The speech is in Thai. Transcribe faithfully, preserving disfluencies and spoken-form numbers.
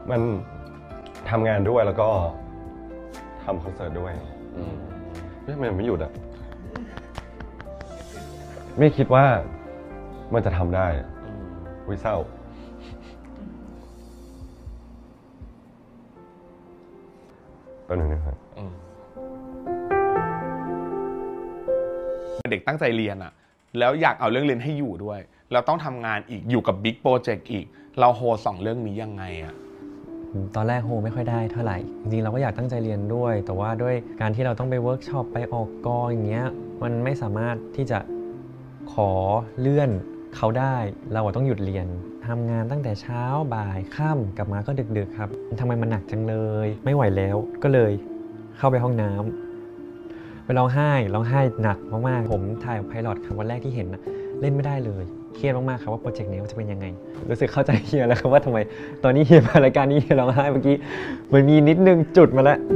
มันทำงานด้วยแล้วก็ทำคอนเสิร์ตด้วยไม่ทำไมมันไม่หยุดอ่ะไม่คิดว่ามันจะทำได้วิเศร้าเป็นหนึ่งนะครับเด็กตั้งใจเรียนอะแล้วอยากเอาเรื่องเรียนให้อยู่ด้วยแล้วต้องทำงานอีกอยู่กับบิ๊กโปรเจกต์อีกเราโฮสองเรื่องนี้ยังไงอะตอนแรกโฮไม่ค่อยได้เท่าไหร่จริงๆเราก็อยากตั้งใจเรียนด้วยแต่ว่าด้วยการที่เราต้องไปเวิร์กช็อปไปออกกองอย่างเงี้ยมันไม่สามารถที่จะขอเลื่อนเขาได้เราต้องหยุดเรียนทำงานตั้งแต่เช้าบ่ายค่ำกลับมาก็ดึกๆครับทำไมมันหนักจังเลยไม่ไหวแล้วก็เลยเข้าไปห้องน้ำไปร้องไห้ร้องไห้หนักมากๆผมถ่ายไพลอตครับวันแรกที่เห็นนะเล่นไม่ได้เลยเครียดมากๆครับว่าโปรเจกต์นี้จะเป็นยังไงรู้สึกเข้าใจเฮียแล้วครับว่าทำไมตอนนี้เฮียมารายการนี้เฮียร้องไห้เมื่อกี้มันมีนิดนึงจุดมาแล้ว